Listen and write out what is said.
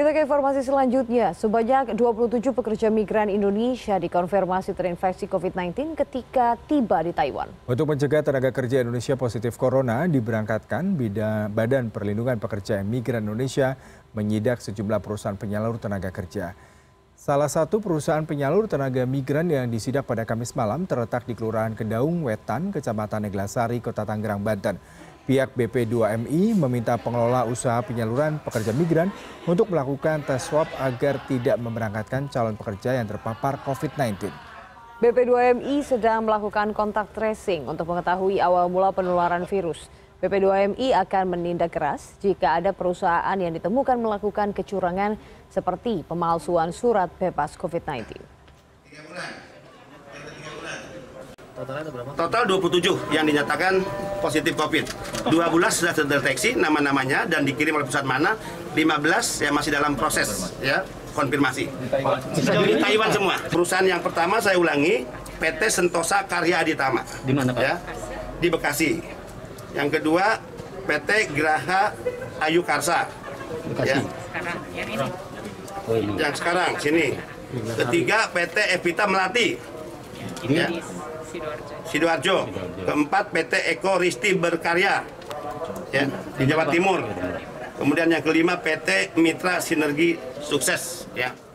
Kita ke informasi selanjutnya. Sebanyak 27 pekerja migran Indonesia dikonfirmasi terinfeksi COVID-19 ketika tiba di Taiwan. Untuk mencegah tenaga kerja Indonesia positif corona, diberangkatkan Badan Perlindungan Pekerja Migran Indonesia menyidak sejumlah perusahaan penyalur tenaga kerja. Salah satu perusahaan penyalur tenaga migran yang disidak pada Kamis malam terletak di Kelurahan Kedaung Wetan, Kecamatan Neglasari, Kota Tangerang, Banten. Pihak BP2MI meminta pengelola usaha penyaluran pekerja migran untuk melakukan tes swab agar tidak memberangkatkan calon pekerja yang terpapar COVID-19. BP2MI sedang melakukan kontak tracing untuk mengetahui awal mula penularan virus. BP2MI akan menindak keras jika ada perusahaan yang ditemukan melakukan kecurangan seperti pemalsuan surat bebas COVID-19. Total 27 yang dinyatakan positif COVID. 12 sudah terdeteksi nama-namanya dan dikirim oleh pusat mana. 15 yang masih dalam proses ya konfirmasi. Di Taiwan semua. Perusahaan yang pertama saya ulangi, PT Sentosa Karya Aditama. Di mana, Pak? Ya, di Bekasi. Yang kedua PT Graha Ayu Karsa. Bekasi. Ya. Sekarang yang ini. Oh, ini. Yang sekarang sini. Ketiga PT Evita Melati. Ini Ya. di Sidoarjo. Keempat PT Eko Risti Berkarya ya, di Jawa Timur. Kemudian yang kelima PT Mitra Sinergi Sukses ya.